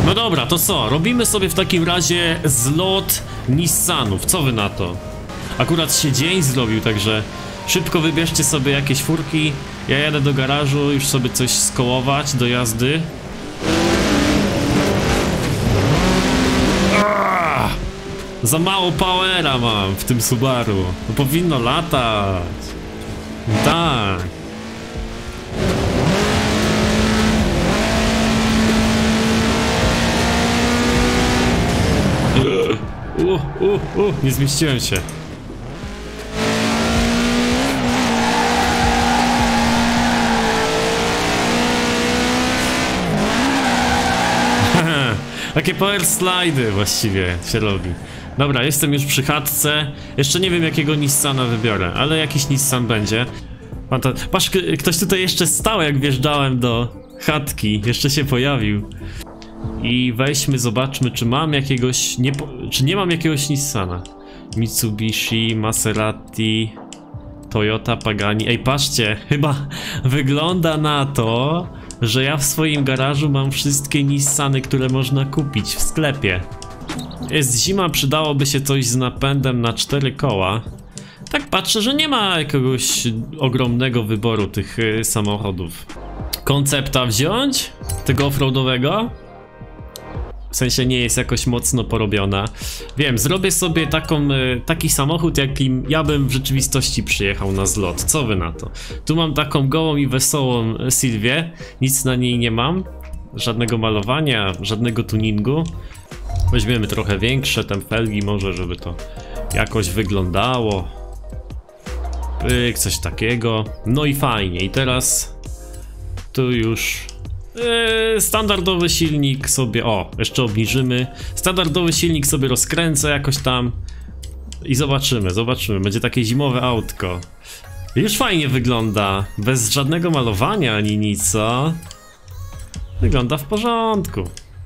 No dobra, to co? Robimy sobie w takim razie zlot Nissanów. Co wy na to? Akurat się dzień zrobił, także szybko wybierzcie sobie jakieś furki. Ja jadę do garażu już sobie coś skołować do jazdy. Za mało powera mam w tym Subaru. No powinno latać. Tak. Nie zmieściłem się. Takie power slidy właściwie się robi. Dobra, jestem już przy chatce. Jeszcze nie wiem jakiego Nissana wybiorę, ale jakiś Nissan będzie. Patrz, ktoś tutaj jeszcze stał jak wjeżdżałem do chatki. Jeszcze się pojawił. I weźmy, zobaczmy czy mam jakiegoś... czy nie mam jakiegoś Nissana. Mitsubishi, Maserati, Toyota, Pagani. Ej, patrzcie, chyba wygląda na to, że ja w swoim garażu mam wszystkie Nissany, które można kupić w sklepie. Jest zima, przydałoby się coś z napędem na 4 koła. Tak patrzę, że nie ma jakiegoś ogromnego wyboru tych samochodów. Koncepta wziąć? Tego offroadowego? W sensie nie jest jakoś mocno porobiona. Wiem, zrobię sobie taki samochód, jakim ja bym w rzeczywistości przyjechał na zlot. Co wy na to? Tu mam taką gołą i wesołą Sylwię. Nic na niej nie mam. Żadnego malowania, żadnego tuningu. Weźmiemy trochę większe te felgi może, żeby to jakoś wyglądało. Pyk, coś takiego. No i fajnie. I teraz tu już standardowy silnik sobie, o, jeszcze obniżymy. Standardowy silnik sobie rozkręcę jakoś tam i zobaczymy, będzie takie zimowe autko. Już fajnie wygląda, bez żadnego malowania ani nic, co? Wygląda w porządku.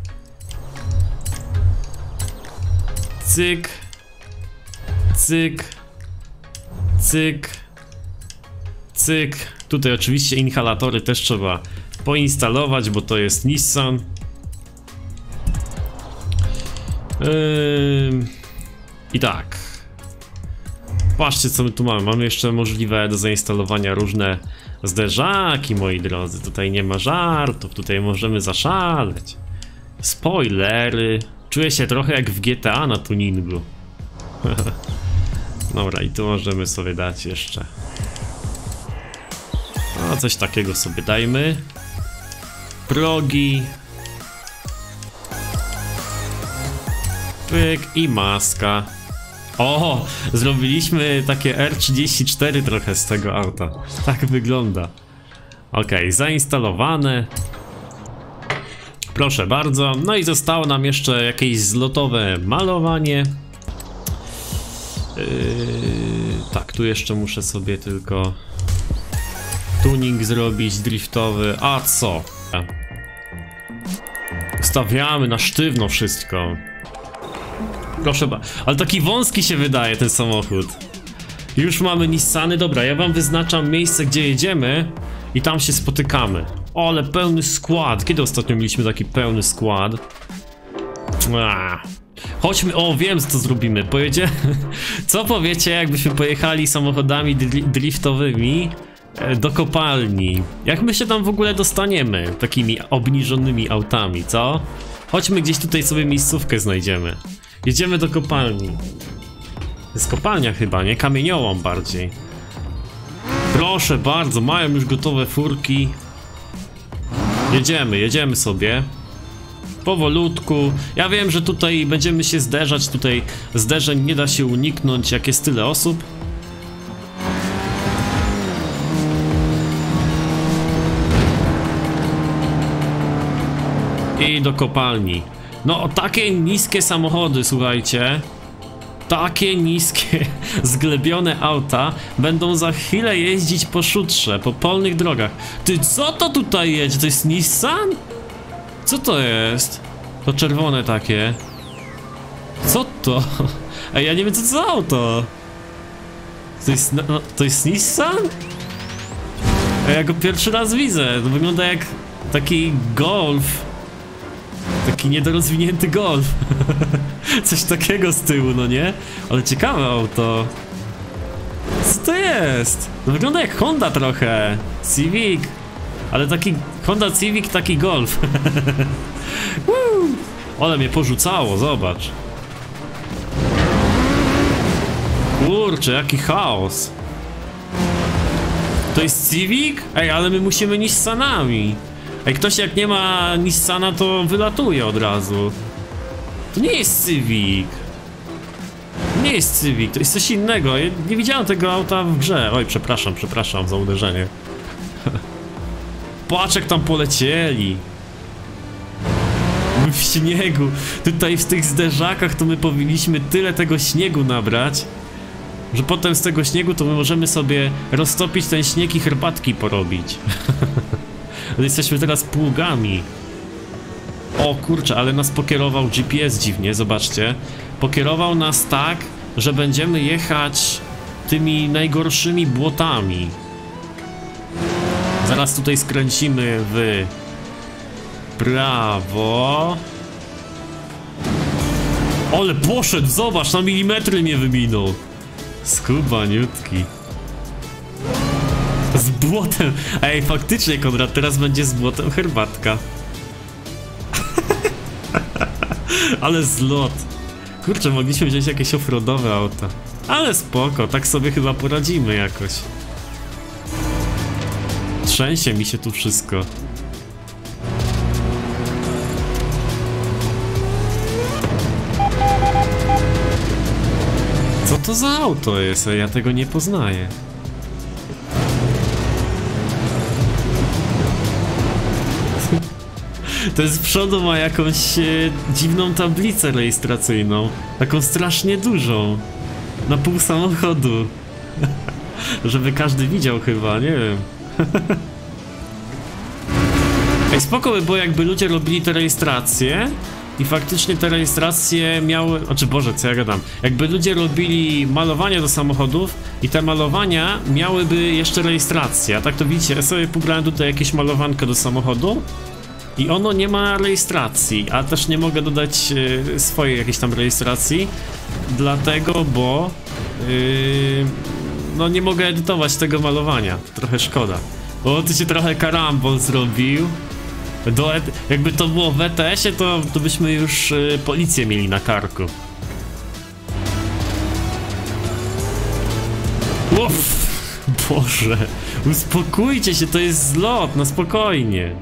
Cyk, cyk, cyk, cyk. Tutaj oczywiście inhalatory też trzeba poinstalować, bo to jest Nissan. I tak. Patrzcie co my tu mamy. Mamy jeszcze możliwe do zainstalowania różne zderzaki, moi drodzy. Tutaj nie ma żartów, tutaj możemy zaszaleć. Spoilery. Czuję się trochę jak w GTA na tuningu. Dobra, i tu możemy sobie dać jeszcze. No, coś takiego sobie dajmy. Progi. Pyk i maska. O, zrobiliśmy takie R34 trochę z tego auta. Tak wygląda. Ok, zainstalowane. Proszę bardzo. No i zostało nam jeszcze jakieś zlotowe malowanie. Tak, tu jeszcze muszę sobie tylko tuning zrobić driftowy. A co? Ustawiamy na sztywno wszystko. Proszę bardzo. Ale taki wąski się wydaje ten samochód. Już mamy Nissany. Dobra, ja wam wyznaczam miejsce, gdzie jedziemy i tam się spotykamy. O, ale pełny skład. Kiedy ostatnio mieliśmy taki pełny skład? Chodźmy, o, wiem co zrobimy. Co powiecie, jakbyśmy pojechali samochodami driftowymi do kopalni? Jak my się tam w ogóle dostaniemy takimi obniżonymi autami, co? Chodźmy gdzieś tutaj sobie miejscówkę znajdziemy. Jedziemy do kopalni. To jest kopalnia chyba, nie? Kamieniołom bardziej. Proszę bardzo, mają już gotowe furki. Jedziemy sobie. Powolutku. Ja wiem, że tutaj będziemy się zderzać. Tutaj zderzeń nie da się uniknąć, jak jest tyle osób. I do kopalni. No, takie niskie samochody, słuchajcie. Takie niskie, zglebione auta będą za chwilę jeździć po szutrze, po polnych drogach. Ty, co to tutaj jedzie? To jest Nissan? Co to jest? To czerwone takie. Co to? Ej, ja nie wiem co to za auto. To jest Nissan? Ej, ja go pierwszy raz widzę. To wygląda jak taki Golf. taki niedorozwinięty Golf. Coś takiego z tyłu, no nie? Ale ciekawe auto. Co to jest? No wygląda jak Honda trochę. Civic. Ale taki Honda Civic, taki Golf. Ale mnie porzucało, zobacz. Kurczę, jaki chaos. To jest Civic? Ej, ale my musimy Nissanami. Ej, ktoś jak nie ma Nissana, to wylatuje od razu. To nie jest Civic. Nie jest Civic, to jest coś innego. Ja nie widziałem tego auta w grze. Oj, przepraszam za uderzenie. Patrz jak tam polecieli. W śniegu. Tutaj w tych zderzakach to my powinniśmy tyle tego śniegu nabrać, że potem z tego śniegu to my możemy sobie roztopić ten śnieg i herbatki porobić. Jesteśmy teraz pługami. O kurczę, ale nas pokierował GPS dziwnie, zobaczcie. Pokierował nas tak, że będziemy jechać tymi najgorszymi błotami. Zaraz tutaj skręcimy w prawo. Ale poszedł, zobacz, na milimetry mnie wyminął. Skubaniutki. Z błotem. Ej, faktycznie, Konrad, teraz będzie z błotem herbatka. Ale zlot. Kurczę, mogliśmy wziąć jakieś offroadowe auta. Ale spoko, tak sobie chyba poradzimy jakoś. Trzęsie mi się tu wszystko. Co to za auto jest? Ja tego nie poznaję. To jest z przodu, ma jakąś dziwną tablicę rejestracyjną. Taką strasznie dużą. Na pół samochodu. Żeby każdy widział chyba, nie wiem. Ej, spoko by było, jakby ludzie robili te rejestracje i faktycznie te rejestracje miały... Znaczy, Boże, co ja gadam? Jakby ludzie robili malowania do samochodów i te malowania miałyby jeszcze rejestrację. A tak to widzicie, ja sobie pobrałem tutaj jakieś malowanko do samochodu i ono nie ma rejestracji, a też nie mogę dodać swojej jakiejś tam rejestracji, dlatego, bo no nie mogę edytować tego malowania. Trochę szkoda. Bo tu się trochę karambol zrobił. Jakby to było w ETS-ie, to byśmy już policję mieli na karku. Uff, Boże, uspokójcie się, to jest zlot, na spokojnie.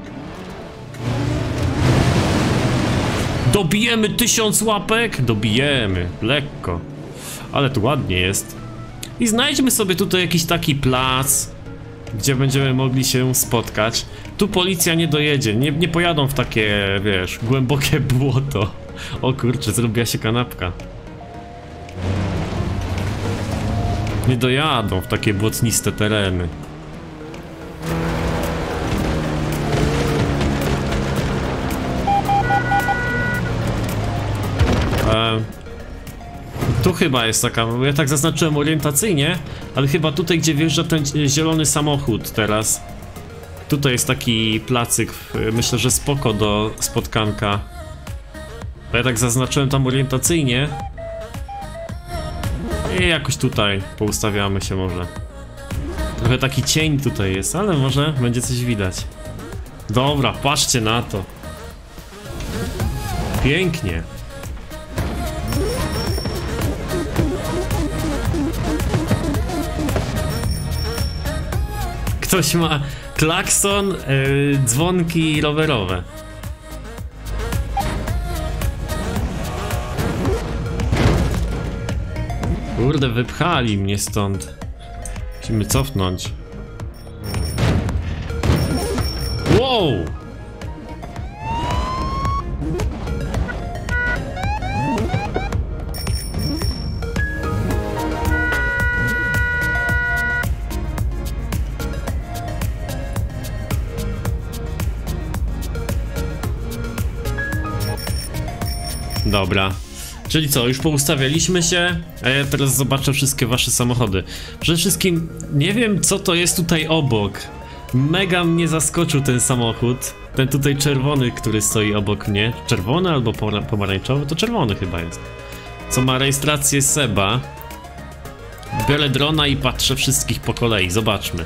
Dobijemy 1000 łapek? Dobijemy, lekko. Ale tu ładnie jest. I znajdźmy sobie tutaj jakiś taki plac, gdzie będziemy mogli się spotkać. Tu policja nie dojedzie, nie pojadą w takie, wiesz, głębokie błoto. O kurczę, zrobiła się kanapka. Nie dojadą w takie błotniste tereny. Tu chyba jest taka, bo ja tak zaznaczyłem orientacyjnie, ale chyba tutaj, gdzie wjeżdża ten zielony samochód teraz. Tutaj jest taki placyk, myślę, że spoko do spotkanka. Bo ja tak zaznaczyłem tam orientacyjnie. I jakoś tutaj poustawiamy się może. Trochę taki cień tutaj jest, ale może będzie coś widać. Dobra, patrzcie na to. Pięknie. Ktoś ma klakson, dzwonki rowerowe. Kurde, wypchali mnie stąd. Musimy cofnąć. Wow! Dobra. Czyli co, już poustawialiśmy się, a ja teraz zobaczę wszystkie wasze samochody. Przede wszystkim nie wiem, co to jest tutaj obok. Mega mnie zaskoczył ten samochód. Ten tutaj czerwony, który stoi obok mnie. Czerwony albo pomarańczowy? To czerwony chyba jest. Co ma rejestrację Seba. Biorę drona i patrzę wszystkich po kolei. Zobaczmy.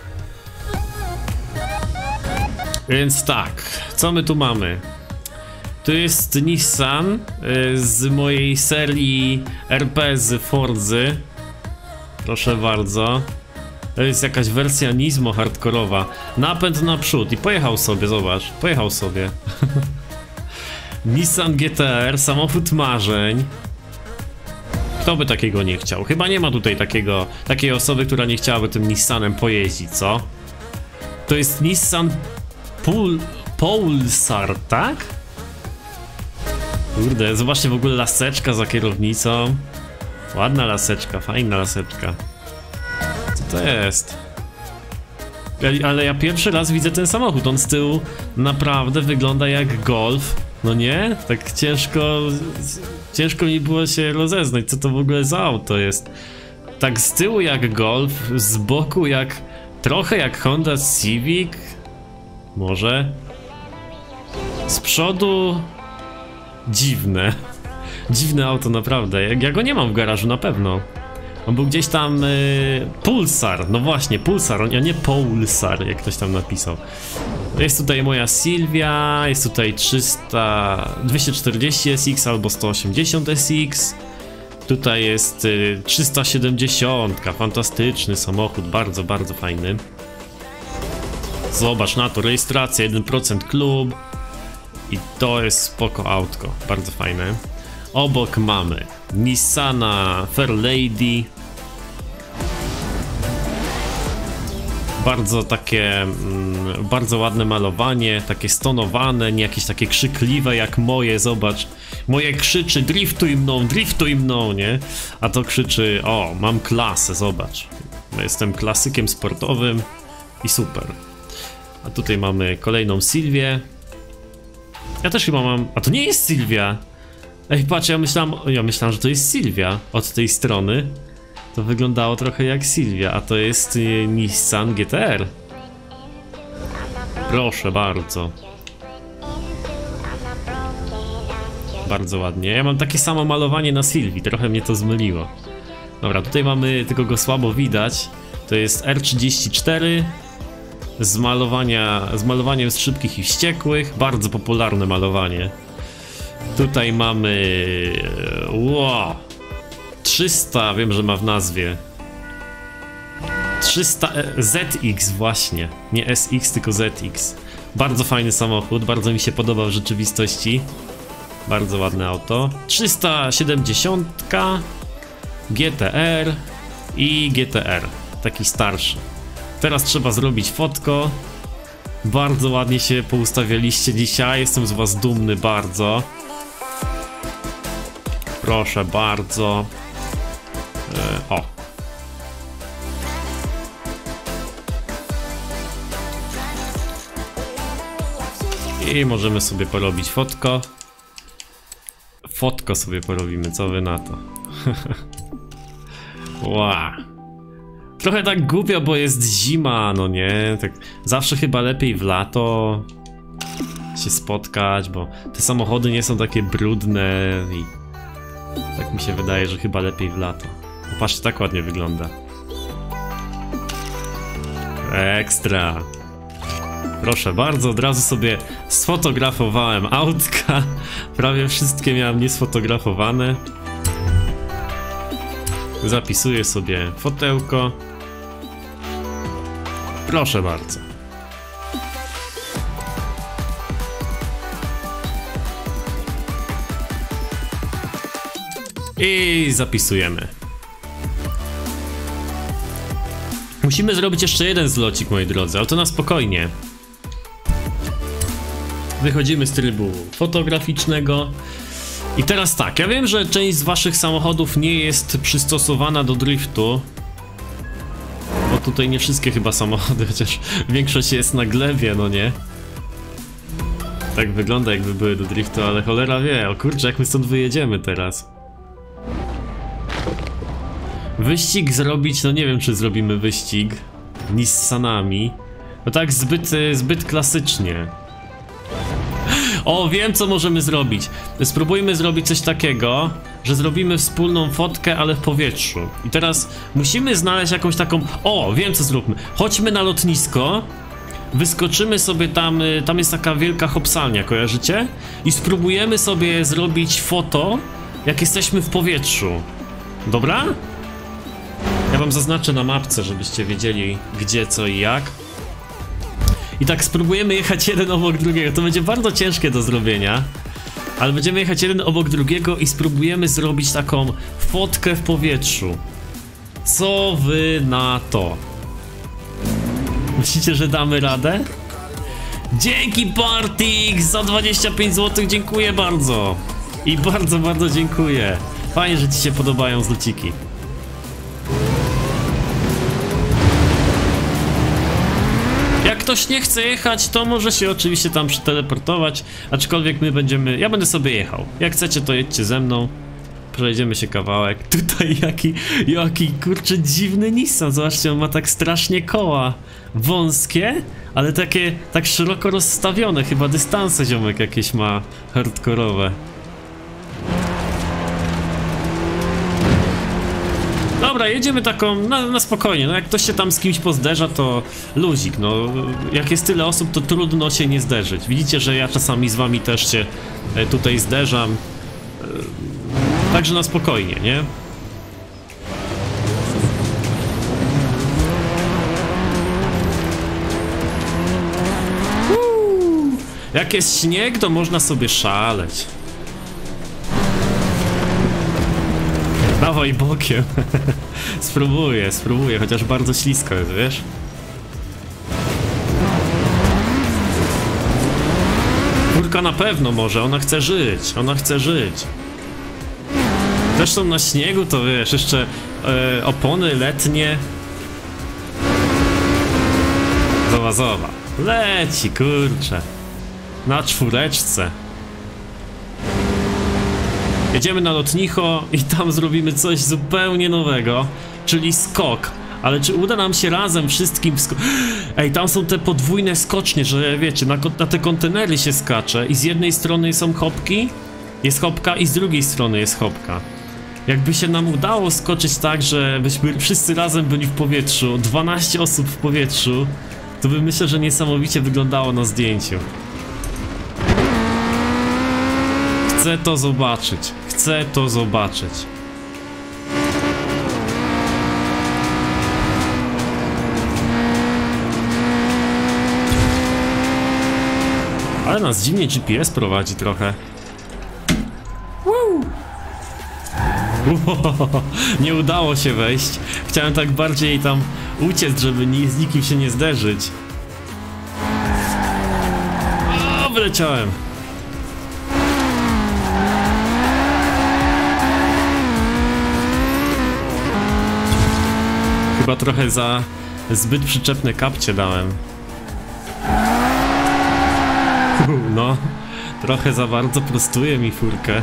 Więc tak, co my tu mamy? Tu jest Nissan z mojej serii RP z Forzy. Proszę bardzo. To jest jakaś wersja Nismo hardkorowa. Napęd naprzód i pojechał sobie, zobacz. Pojechał sobie. Nissan GT-R, samochód marzeń. Kto by takiego nie chciał? Chyba nie ma tutaj takiej osoby, która nie chciałaby tym Nissanem pojeździć, co? To jest Nissan Pulsar, tak? Kurde, zobaczcie w ogóle laseczka za kierownicą. Ładna laseczka, fajna laseczka. Co to jest? Ale ja pierwszy raz widzę ten samochód. On z tyłu naprawdę wygląda jak Golf. No nie? Tak ciężko mi było się rozeznać, co to w ogóle za auto jest. Tak z tyłu jak Golf, z boku trochę jak Honda Civic. Może? Z przodu... Dziwne. Dziwne auto, naprawdę. Ja go nie mam w garażu, na pewno. On był gdzieś tam... Pulsar, no właśnie, Pulsar, a nie Pulsar, jak ktoś tam napisał. Jest tutaj moja Silvia, jest tutaj 240 SX albo 180 SX. Tutaj jest 370, fantastyczny samochód, bardzo, bardzo fajny. Zobacz na to, rejestracja 1% klub. I to jest spoko autko, bardzo fajne. Obok mamy Nissana Fairlady. Bardzo takie, bardzo ładne malowanie, takie stonowane, nie jakieś takie krzykliwe jak moje, zobacz. Moje krzyczy driftuj mną, nie? A to krzyczy, o, mam klasę, zobacz. Jestem klasykiem sportowym i super. A tutaj mamy kolejną Silvię. Ja też chyba mam... A to nie jest Silvia! Ej, patrz, ja myślałem, że to jest Silvia od tej strony. To wyglądało trochę jak Silvia, a to jest Nissan GT-R. Proszę bardzo. Bardzo ładnie. Ja mam takie samo malowanie na Silvii, trochę mnie to zmyliło. Dobra, tutaj mamy, tylko go słabo widać. To jest R34. Z malowaniem z szybkich i wściekłych. Bardzo popularne malowanie. Tutaj mamy... Wow! 300, wiem, że ma w nazwie. 300 ZX właśnie. Nie SX, tylko ZX. Bardzo fajny samochód, bardzo mi się podoba w rzeczywistości. Bardzo ładne auto. 370 GT-R i GT-R. Taki starszy. Teraz trzeba zrobić fotko. Bardzo ładnie się poustawialiście dzisiaj. Jestem z was dumny bardzo. Proszę bardzo. O. I możemy sobie porobić fotko. Fotko sobie porobimy, co wy na to? Wow. Trochę tak głupio, bo jest zima, no nie? Tak zawsze chyba lepiej w lato się spotkać, bo te samochody nie są takie brudne i tak mi się wydaje, że chyba lepiej w lato. Patrzcie, tak ładnie wygląda. Ekstra. Proszę bardzo, od razu sobie sfotografowałem autka. Prawie wszystkie miałem niesfotografowane. Zapisuję sobie fotełko. Proszę bardzo. I zapisujemy. Musimy zrobić jeszcze jeden zlocik, moi drodzy, ale to na spokojnie. Wychodzimy z trybu fotograficznego. I teraz tak, ja wiem, że część z waszych samochodów nie jest przystosowana do driftu. Bo tutaj nie wszystkie chyba samochody, chociaż większość jest na glebie, no nie? Tak wygląda, jakby były do driftu, ale cholera wie, o kurczę, jak my stąd wyjedziemy teraz. Wyścig zrobić, no nie wiem, czy zrobimy wyścig Nissanami. No tak zbyt klasycznie. O, wiem co możemy zrobić. Spróbujmy zrobić coś takiego, że zrobimy wspólną fotkę, ale w powietrzu. I teraz musimy znaleźć jakąś taką... O, wiem co zróbmy. Chodźmy na lotnisko. Wyskoczymy sobie tam, tam jest taka wielka hopsalnia, kojarzycie? I spróbujemy sobie zrobić foto, jak jesteśmy w powietrzu. Dobra? Ja wam zaznaczę na mapce, żebyście wiedzieli gdzie, co i jak. I tak spróbujemy jechać jeden obok drugiego. To będzie bardzo ciężkie do zrobienia. Ale będziemy jechać jeden obok drugiego i spróbujemy zrobić taką fotkę w powietrzu. Co wy na to? Myślicie, że damy radę? Dzięki Bartik za 25 zł, dziękuję bardzo. I bardzo, bardzo dziękuję. Fajnie, że ci się podobają zlociki. Jak ktoś nie chce jechać, to może się oczywiście tam przeteleportować. Aczkolwiek my będziemy... Ja będę sobie jechał. Jak chcecie, to jedźcie ze mną. Przejdziemy się kawałek. Tutaj jaki kurczę dziwny Nissan. Zobaczcie, on ma tak strasznie koła wąskie, ale takie tak szeroko rozstawione. Chyba dystanse ziomek jakieś ma hardkorowe. Dobra, jedziemy taką na spokojnie. No jak ktoś się tam z kimś pozderza, to luzik. No jak jest tyle osób, to trudno się nie zderzyć. Widzicie, że ja czasami z wami też się tutaj zderzam. Także na spokojnie, nie? Jak jest śnieg, to można sobie szaleć. Dawaj bokiem. Spróbuję, chociaż bardzo ślisko jest, wiesz? Kurka na pewno może, ona chce żyć. Zresztą na śniegu to wiesz, jeszcze opony letnie. Zobacz. Leci, kurczę. Na czwóreczce. Jedziemy na lotnicho i tam zrobimy coś zupełnie nowego, czyli skok. Ale czy uda nam się razem wszystkim Ej, tam są te podwójne skocznie, że wiecie, na te kontenery się skacze i z jednej strony są hopki, jest hopka i z drugiej strony jest hopka. Jakby się nam udało skoczyć tak, że byśmy wszyscy razem byli w powietrzu, 12 osób w powietrzu, to by myślę, że niesamowicie wyglądało na zdjęciu. Chcę to zobaczyć. Ale nas dziwnie GPS prowadzi trochę. Nie udało się wejść. Chciałem tak bardziej tam uciec, żeby z nikim się nie zderzyć. O, wyleciałem. Chyba trochę za zbyt przyczepne kapcie dałem. No, trochę za bardzo prostuje mi furkę.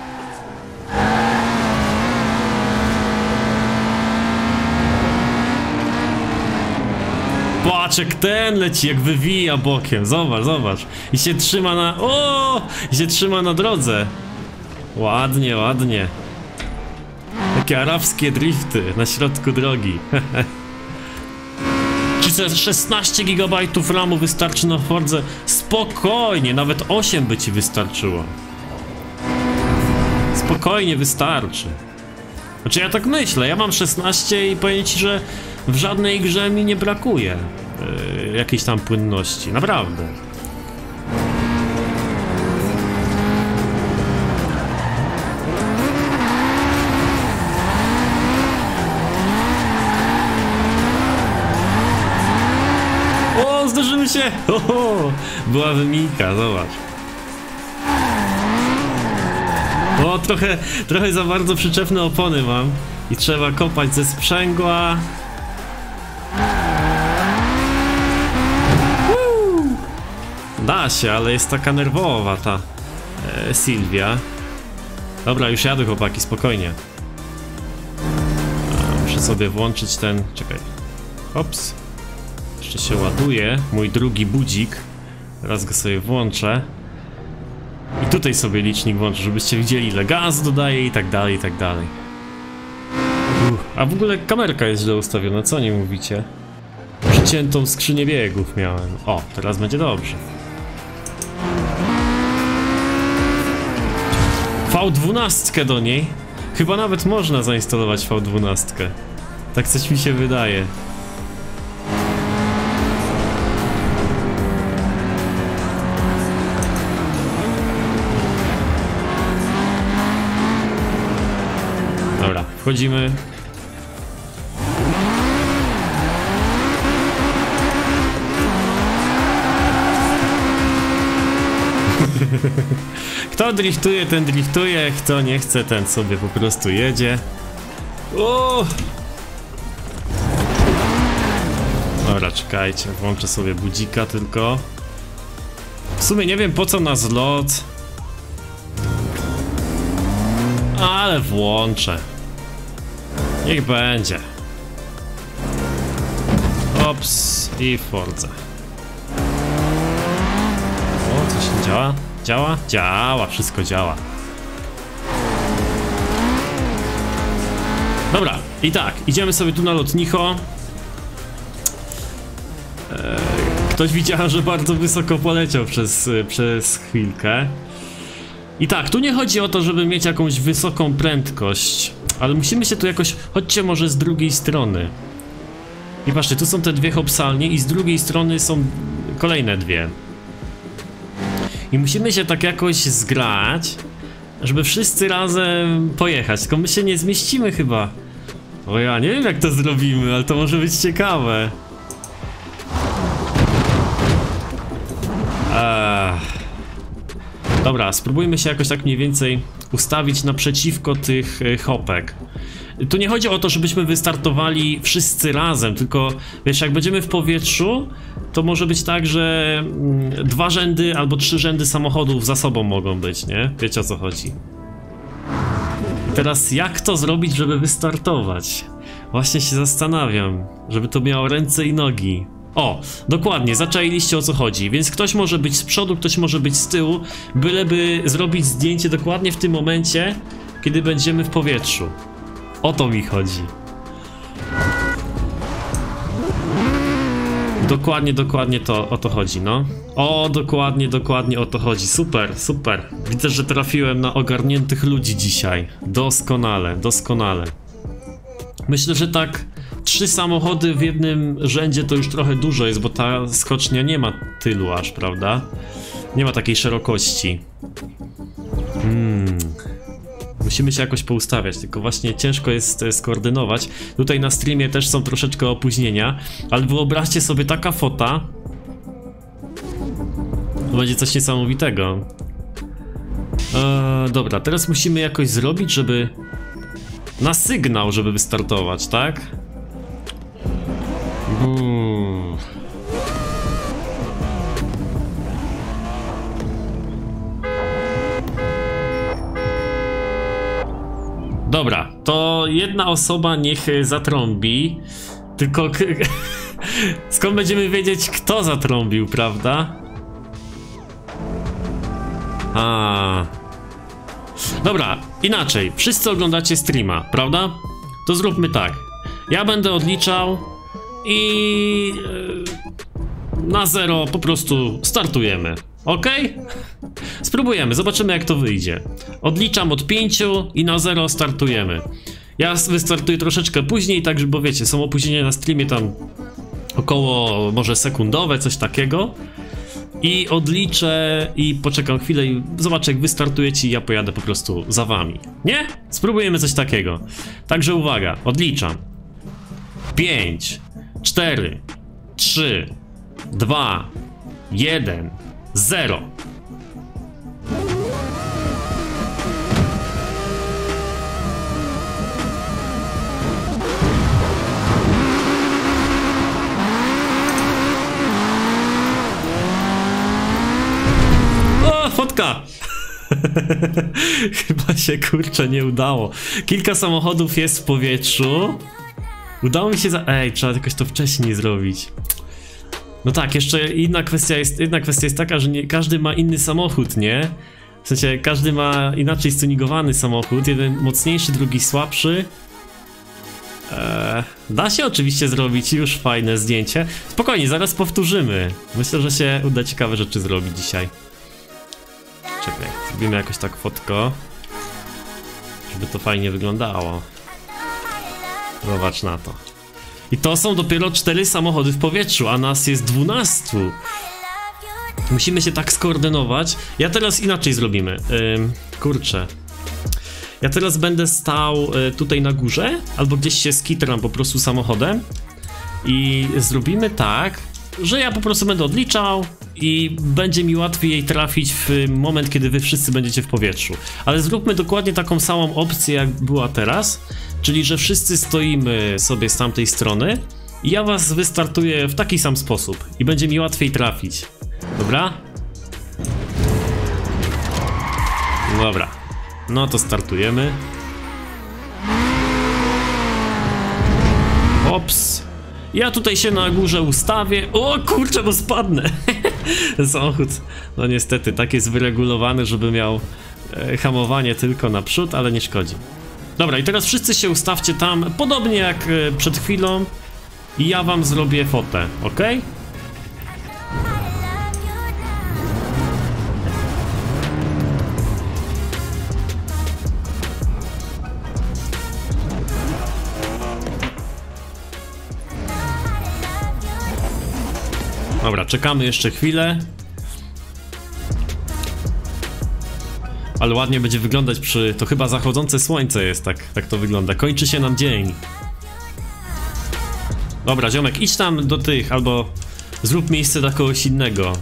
Patrz jak ten leci, jak wywija bokiem. Zobacz. I się trzyma na... O! I się trzyma na drodze. Ładnie. Takie arabskie drifty na środku drogi. Czy 16 GB RAMu wystarczy na Fordze? Spokojnie, nawet 8 by ci wystarczyło. Spokojnie wystarczy. Znaczy ja tak myślę, ja mam 16 i powiem ci, że w żadnej grze mi nie brakuje jakiejś tam płynności, naprawdę. O, zdarzymy się! Oho, była wymijka, zobacz. O, trochę za bardzo przyczepne opony mam i trzeba kopać ze sprzęgła. Da się, ale jest taka nerwowa ta Sylwia. Dobra, już jadę chłopaki, spokojnie. Muszę sobie włączyć ten... Czekaj. Ops. Jeszcze się ładuje mój drugi budzik. Teraz go sobie włączę. Tutaj sobie licznik włączę, żebyście widzieli, ile gazu dodaje i tak dalej, i tak dalej. A w ogóle kamerka jest źle ustawiona, co nie mówicie? Przyciętą skrzynię biegów miałem. O, teraz będzie dobrze. V12 do niej. Chyba nawet można zainstalować V12. Tak coś mi się wydaje. Dobra, wchodzimy. Kto driftuje, ten driftuje, kto nie chce, ten sobie po prostu jedzie. O! Dobra, czekajcie, włączę sobie budzika tylko. W sumie nie wiem po co na zlot, ale włączę. Niech będzie. Ops i Forza. O, coś nie działa? Działa? Działa, wszystko działa. Dobra, i tak, idziemy sobie tu na lotnicho. Ktoś widział, że bardzo wysoko poleciał przez chwilkę. I tak, tu nie chodzi o to, żeby mieć jakąś wysoką prędkość, ale musimy się tu jakoś... Chodźcie może z drugiej strony. I patrzcie, tu są te dwie hopsalnie i z drugiej strony są kolejne dwie. I musimy się tak jakoś zgrać, żeby wszyscy razem pojechać, tylko my się nie zmieścimy chyba. O ja nie wiem jak to zrobimy, ale to może być ciekawe. Dobra, spróbujmy się jakoś tak mniej więcej ustawić naprzeciwko tych hopek. Tu nie chodzi o to, żebyśmy wystartowali wszyscy razem, tylko wiesz, jak będziemy w powietrzu, to może być tak, że 2 rzędy albo 3 rzędy samochodów za sobą mogą być, nie? Wiecie o co chodzi. I teraz jak to zrobić, żeby wystartować? Właśnie się zastanawiam, żeby to miało ręce i nogi. O, dokładnie, zaczailiście o co chodzi, więc ktoś może być z przodu, ktoś może być z tyłu, byleby zrobić zdjęcie dokładnie w tym momencie, kiedy będziemy w powietrzu. O to mi chodzi. Dokładnie to o to chodzi, no. O, dokładnie o to chodzi. Super, super. Widzę, że trafiłem na ogarniętych ludzi dzisiaj. Doskonale. Myślę, że tak 3 samochody w jednym rzędzie to już trochę dużo jest, bo ta skocznia nie ma tylu aż, prawda? Nie ma takiej szerokości. Musimy się jakoś poustawiać, tylko właśnie ciężko jest skoordynować. Tutaj na streamie też są troszeczkę opóźnienia, ale wyobraźcie sobie taka fota. To będzie coś niesamowitego. Dobra, teraz musimy jakoś zrobić, żeby... Na sygnał, żeby wystartować, tak? Dobra, to jedna osoba niech zatrąbi. Tylko skąd będziemy wiedzieć, kto zatrąbił, prawda? Dobra, inaczej. Wszyscy oglądacie streama, prawda? To zróbmy tak. Ja będę odliczał i na 0 po prostu startujemy. Ok? Spróbujemy, zobaczymy jak to wyjdzie. Odliczam od 5 i na 0 startujemy. Ja wystartuję troszeczkę później, tak, bo wiecie, są opóźnienia na streamie tam około może sekundowe, coś takiego. I odliczę i poczekam chwilę i zobaczę jak wystartujecie i ja pojadę po prostu za wami. Nie? Spróbujemy coś takiego. Także uwaga, odliczam. 5, 4, 3, 2, 1, 0. O, fotka! Chyba się kurczę nie udało. Kilka samochodów jest w powietrzu. Udało mi się Ej, trzeba jakoś to wcześniej zrobić. No tak, jeszcze inna kwestia jest taka, że nie każdy ma inny samochód, nie? W sensie każdy ma inaczej stuningowany samochód, jeden mocniejszy, drugi słabszy. Da się oczywiście zrobić już fajne zdjęcie. Spokojnie, zaraz powtórzymy. Myślę, że się uda ciekawe rzeczy zrobić dzisiaj. Czekaj, zrobimy jakoś tak fotko, żeby to fajnie wyglądało. Zobacz na to. I to są dopiero 4 samochody w powietrzu, a nas jest 12. Musimy się tak skoordynować. Ja teraz inaczej zrobimy. Kurczę. Ja teraz będę stał tutaj na górze, albo gdzieś się skitram po prostu samochodem. I zrobimy tak, że ja po prostu będę odliczał i będzie mi łatwiej jej trafić w moment, kiedy wy wszyscy będziecie w powietrzu. Ale zróbmy dokładnie taką samą opcję, jak była teraz, czyli że wszyscy stoimy sobie z tamtej strony i ja was wystartuję w taki sam sposób i będzie mi łatwiej trafić. Dobra? Dobra. No to startujemy. Ops. Ja tutaj się na górze ustawię. O kurczę, bo spadnę. Samochód, no niestety, tak jest wyregulowany, żeby miał hamowanie tylko naprzód, ale nie szkodzi. Dobra, i teraz wszyscy się ustawcie tam, podobnie jak przed chwilą. I ja wam zrobię fotę, ok? Dobra, czekamy jeszcze chwilę. Ale ładnie będzie wyglądać przy... To chyba zachodzące słońce jest, tak to wygląda. Kończy się nam dzień. Dobra, ziomek, idź tam do tych, albo zrób miejsce dla kogoś innego.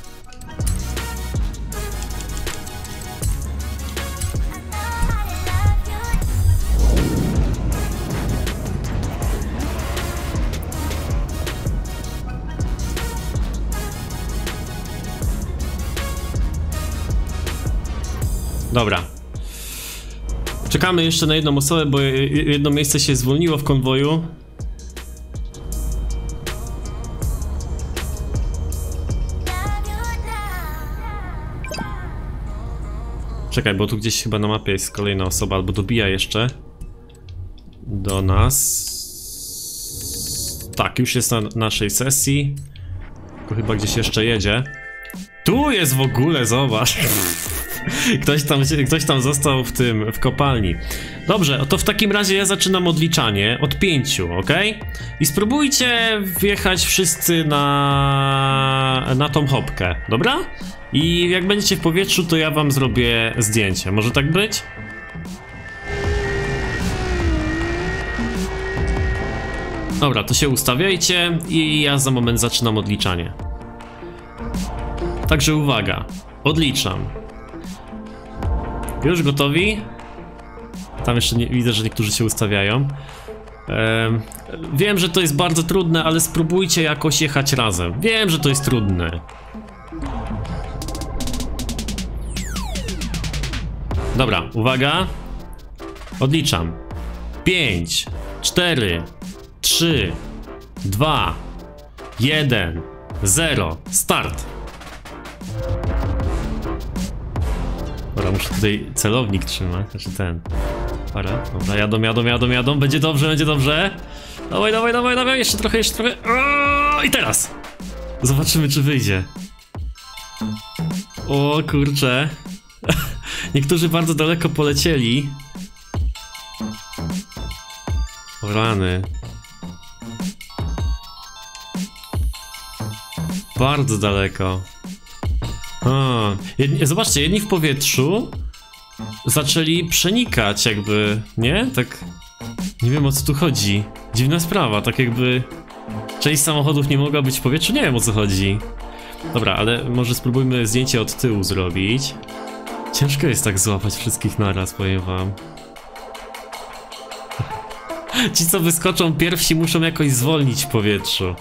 Dobra. Czekamy jeszcze na jedną osobę, bo jedno miejsce się zwolniło w konwoju. Czekaj, bo tu gdzieś chyba na mapie jest kolejna osoba, albo dobija jeszcze do nas. Tak, już jest na naszej sesji. Tylko chyba gdzieś jeszcze jedzie. Tu jest w ogóle, zobacz. Ktoś tam został w kopalni. Dobrze, to w takim razie ja zaczynam odliczanie od 5, ok? I spróbujcie wjechać wszyscy na tą hopkę, dobra? I jak będziecie w powietrzu, to ja wam zrobię zdjęcie. Może tak być? Dobra, to się ustawiajcie i ja za moment zaczynam odliczanie. Także uwaga, odliczam. Już gotowi? Tam jeszcze widzę, że niektórzy się ustawiają. Wiem, że to jest bardzo trudne, ale spróbujcie jakoś jechać razem. Wiem, że to jest trudne. Dobra, uwaga. Odliczam. 5, 4, 3, 2, 1, 0. Start. Dobra, muszę tutaj celownik trzymać, znaczy ten. Dobra, jadą, będzie dobrze. Dawaj, jeszcze trochę. I teraz! Zobaczymy, czy wyjdzie. O kurczę. Niektórzy bardzo daleko polecieli. O rany. Bardzo daleko. Zobaczcie, jedni w powietrzu zaczęli przenikać jakby, nie? Tak, nie wiem o co tu chodzi. Dziwna sprawa, tak jakby część samochodów nie mogła być w powietrzu, nie wiem o co chodzi. Dobra, ale może spróbujmy zdjęcie od tyłu zrobić. Ciężko jest tak złapać wszystkich naraz, powiem wam. Ci co wyskoczą pierwsi muszą jakoś zwolnić w powietrzu.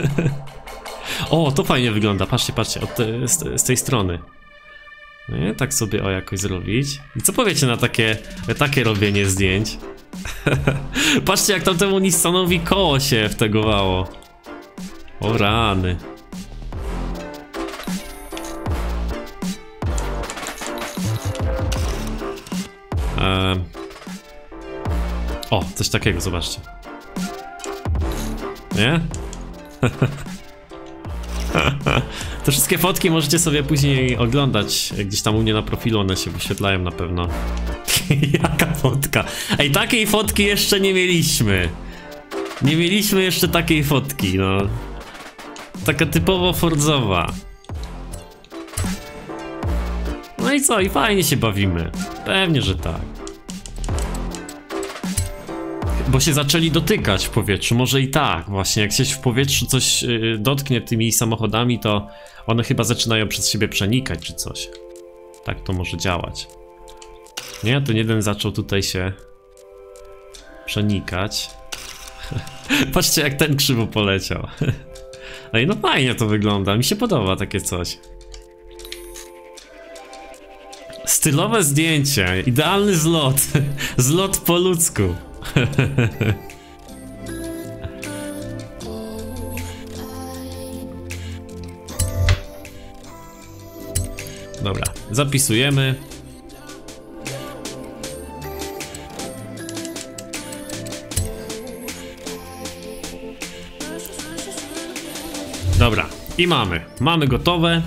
O, to fajnie wygląda, patrzcie, z tej strony. Nie, tak sobie jakoś zrobić. I co powiecie na takie robienie zdjęć? Patrzcie, jak tamtemu Nissanowi koło się wtegowało. O rany. O, coś takiego, zobaczcie. Nie? Te wszystkie fotki możecie sobie później oglądać. Gdzieś tam u mnie na profilu one się wyświetlają na pewno. Jaka fotka? Ej, takiej fotki jeszcze nie mieliśmy. Nie mieliśmy jeszcze takiej fotki, no. Taka typowo Forzowa. No i co? I fajnie się bawimy. Pewnie, że tak. Bo się zaczęli dotykać w powietrzu, może i tak. Właśnie, jak się w powietrzu coś dotknie tymi samochodami, to one chyba zaczynają przez siebie przenikać czy coś. Tak to może działać. Nie, to jeden zaczął tutaj się przenikać. Patrzcie, jak ten krzywo poleciał. Ej, no fajnie to wygląda, mi się podoba takie coś. Stylowe zdjęcie, idealny zlot. Zlot po ludzku. Dobra, zapisujemy. Dobra, i mamy gotowe.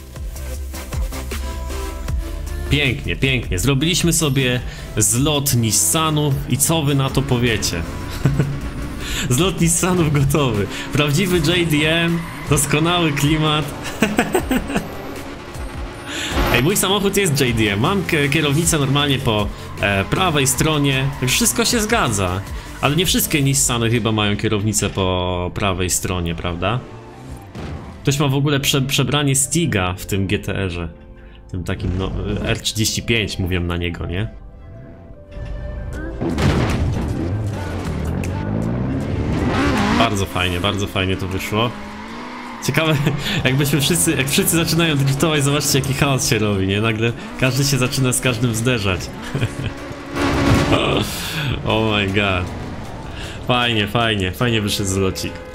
Pięknie, pięknie. Zrobiliśmy sobie zlot Nissanów i co wy na to powiecie? Zlot Nissanów gotowy. Prawdziwy JDM, doskonały klimat. Ej, mój samochód jest JDM. Mam kierownicę normalnie po prawej stronie. Wszystko się zgadza. Ale nie wszystkie Nissany chyba mają kierownicę po prawej stronie, prawda? Ktoś ma w ogóle przebranie Stiga w tym GTR-ze. Tym takim, no, R35 mówię na niego, nie? Bardzo fajnie to wyszło. Ciekawe, jakbyśmy jak wszyscy zaczynają driftować, zobaczcie jaki chaos się robi, nie? Nagle każdy się zaczyna z każdym zderzać. Oh my god. Fajnie wyszedł zlocik.